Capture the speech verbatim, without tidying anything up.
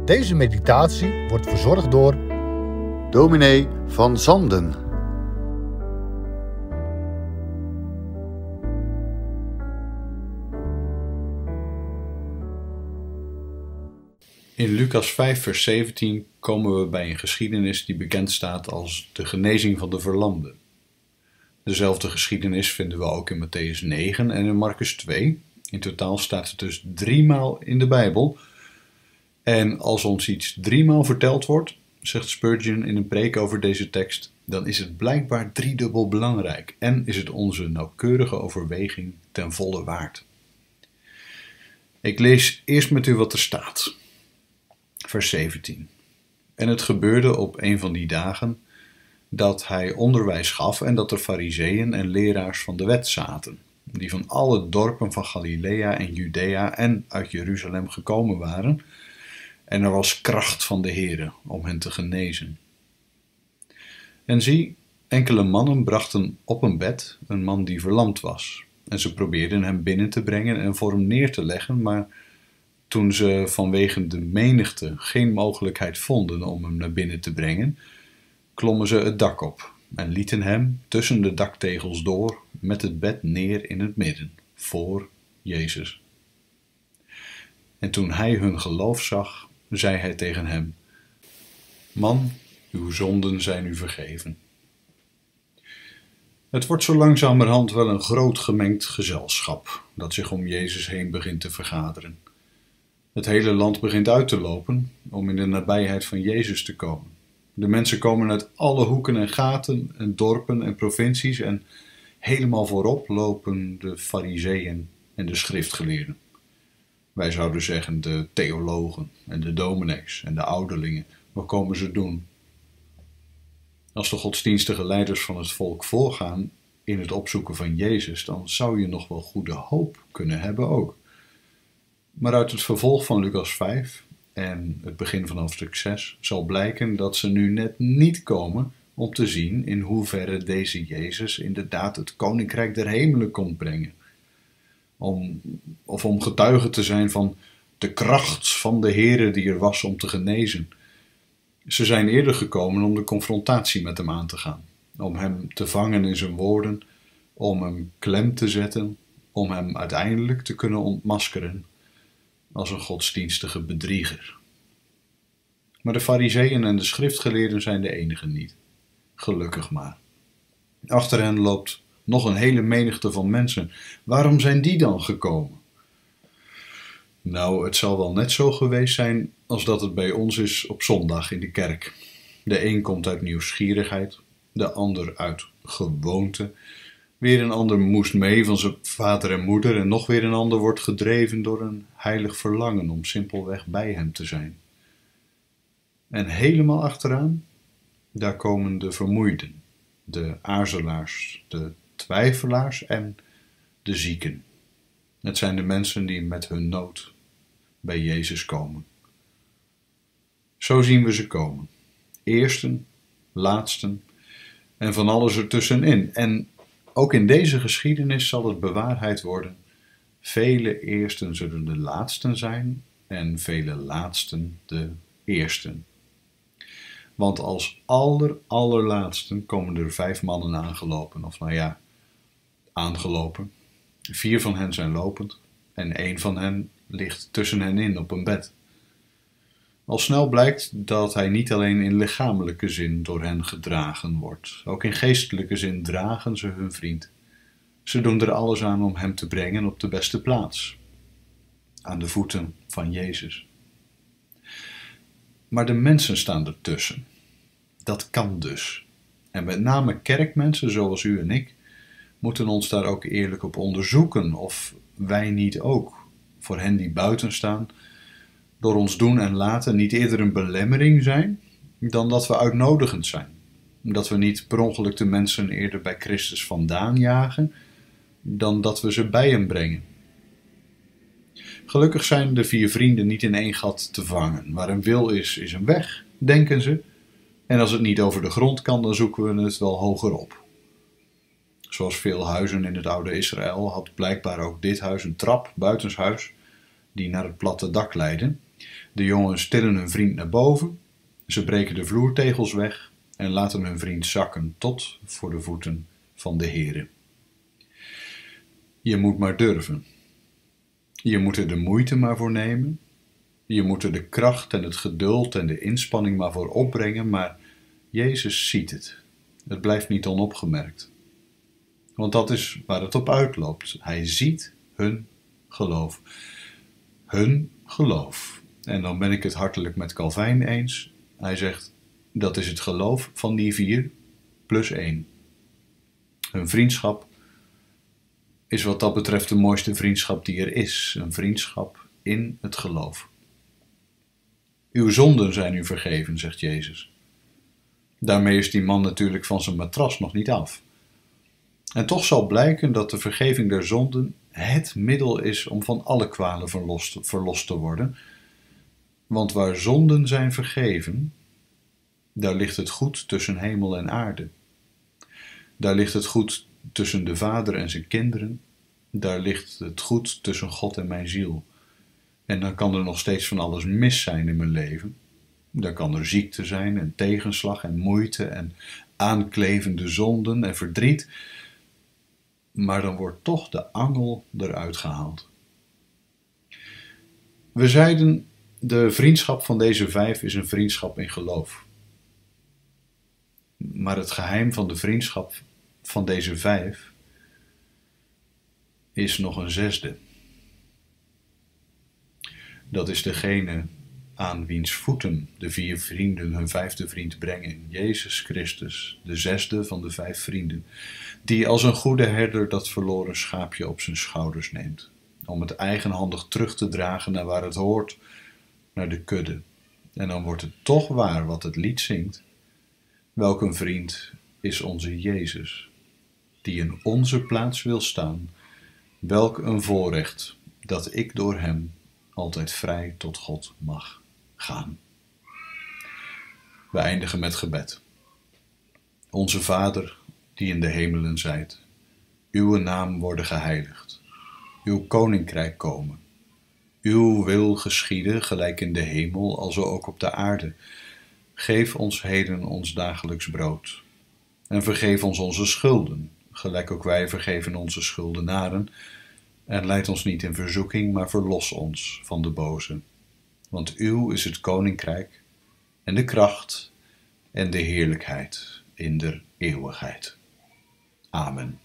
Deze meditatie wordt verzorgd door dominee van Zanden. In Lucas vijf vers zeventien komen we bij een geschiedenis die bekend staat als de genezing van de verlamden. Dezelfde geschiedenis vinden we ook in Mattheüs negen en in Marcus twee. In totaal staat het dus driemaal in de Bijbel. En als ons iets driemaal verteld wordt, zegt Spurgeon in een preek over deze tekst, dan is het blijkbaar driedubbel belangrijk en is het onze nauwkeurige overweging ten volle waard. Ik lees eerst met u wat er staat. Vers zeventien. En het gebeurde op een van die dagen dat hij onderwijs gaf en dat er farizeeën en leraars van de wet zaten, die van alle dorpen van Galilea en Judea en uit Jeruzalem gekomen waren, en er was kracht van de Heere om hen te genezen. En zie, enkele mannen brachten op een bed een man die verlamd was, en ze probeerden hem binnen te brengen en voor hem neer te leggen, maar toen ze vanwege de menigte geen mogelijkheid vonden om hem naar binnen te brengen, klommen ze het dak op en lieten hem tussen de daktegels door met het bed neer in het midden, voor Jezus. En toen hij hun geloof zag, zei hij tegen hem: Man, uw zonden zijn u vergeven. Het wordt zo langzamerhand wel een groot gemengd gezelschap dat zich om Jezus heen begint te vergaderen. Het hele land begint uit te lopen om in de nabijheid van Jezus te komen. De mensen komen uit alle hoeken en gaten en dorpen en provincies en helemaal voorop lopen de farizeeën en de schriftgeleerden. Wij zouden zeggen de theologen en de dominees en de ouderlingen. Wat komen ze doen? Als de godsdienstige leiders van het volk voorgaan in het opzoeken van Jezus, dan zou je nog wel goede hoop kunnen hebben ook. Maar uit het vervolg van Lucas vijf en het begin van hoofdstuk zes zal blijken dat ze nu net niet komen om te zien in hoeverre deze Jezus inderdaad het koninkrijk der hemelen komt brengen. Om, of om getuige te zijn van de kracht van de Heere die er was om te genezen. Ze zijn eerder gekomen om de confrontatie met hem aan te gaan, om hem te vangen in zijn woorden, om hem klem te zetten, om hem uiteindelijk te kunnen ontmaskeren als een godsdienstige bedrieger. Maar de farizeeën en de schriftgeleerden zijn de enigen niet. Gelukkig maar. Achter hen loopt nog een hele menigte van mensen. Waarom zijn die dan gekomen? Nou, het zal wel net zo geweest zijn als dat het bij ons is op zondag in de kerk. De een komt uit nieuwsgierigheid, de ander uit gewoonte. Weer een ander moest mee van zijn vader en moeder en nog weer een ander wordt gedreven door een heilig verlangen om simpelweg bij hem te zijn. En helemaal achteraan, daar komen de vermoeiden, de aarzelaars, de twijfelaars en de zieken. Het zijn de mensen die met hun nood bij Jezus komen. Zo zien we ze komen. Eersten, laatsten en van alles ertussenin. En ook in deze geschiedenis zal het bewaarheid worden. Vele eersten zullen de laatsten zijn en vele laatsten de eersten. Want als aller, allerlaatsten komen er vijf mannen aangelopen, of nou ja, aangelopen. Vier van hen zijn lopend en één van hen ligt tussen hen in op een bed. Al snel blijkt dat hij niet alleen in lichamelijke zin door hen gedragen wordt. Ook in geestelijke zin dragen ze hun vriend. Ze doen er alles aan om hem te brengen op de beste plaats. Aan de voeten van Jezus. Maar de mensen staan ertussen. Dat kan dus. En met name kerkmensen zoals u en ik moeten ons daar ook eerlijk op onderzoeken of wij niet ook, voor hen die buiten staan, door ons doen en laten niet eerder een belemmering zijn dan dat we uitnodigend zijn. Dat we niet per ongeluk de mensen eerder bij Christus vandaan jagen dan dat we ze bij hem brengen. Gelukkig zijn de vier vrienden niet in één gat te vangen. Waar een wil is, is een weg, denken ze. En als het niet over de grond kan, dan zoeken we het wel hoger op. Zoals veel huizen in het oude Israël had blijkbaar ook dit huis een trap, buitenshuis, die naar het platte dak leidde. De jongens tillen hun vriend naar boven, ze breken de vloertegels weg en laten hun vriend zakken tot voor de voeten van de Heere. Je moet maar durven. Je moet er de moeite maar voor nemen. Je moet er de kracht en het geduld en de inspanning maar voor opbrengen, maar Jezus ziet het. Het blijft niet onopgemerkt. Want dat is waar het op uitloopt. Hij ziet hun geloof. Hun geloof. En dan ben ik het hartelijk met Calvijn eens. Hij zegt, dat is het geloof van die vier plus één. Hun vriendschap is wat dat betreft de mooiste vriendschap die er is. Een vriendschap in het geloof. Uw zonden zijn u vergeven, zegt Jezus. Daarmee is die man natuurlijk van zijn matras nog niet af. En toch zal blijken dat de vergeving der zonden het middel is om van alle kwalen verlost, verlost te worden. Want waar zonden zijn vergeven, daar ligt het goed tussen hemel en aarde. Daar ligt het goed tussen de vader en zijn kinderen. Daar ligt het goed tussen God en mijn ziel. En dan kan er nog steeds van alles mis zijn in mijn leven. Dan kan er ziekte zijn en tegenslag en moeite en aanklevende zonden en verdriet. Maar dan wordt toch de angel eruit gehaald. We zeiden, de vriendschap van deze vijf is een vriendschap in geloof. Maar het geheim van de vriendschap van deze vijf is nog een zesde. Dat is degene aan wiens voeten de vier vrienden hun vijfde vriend brengen, Jezus Christus, de zesde van de vijf vrienden, die als een goede herder dat verloren schaapje op zijn schouders neemt, om het eigenhandig terug te dragen naar waar het hoort, naar de kudde. En dan wordt het toch waar wat het lied zingt. Welk een vriend is onze Jezus, die in onze plaats wil staan. Welk een voorrecht dat ik door hem altijd vrij tot God mag gaan. We eindigen met gebed. Onze Vader, die in de hemelen zijt, uw naam worden geheiligd, uw koninkrijk komen, uw wil geschieden, gelijk in de hemel, alzo ook op de aarde. Geef ons heden ons dagelijks brood, en vergeef ons onze schulden, gelijk ook wij vergeven onze schuldenaren, en leid ons niet in verzoeking, maar verlos ons van de boze. Want uw is het koninkrijk, en de kracht, en de heerlijkheid in der eeuwigheid. Amen.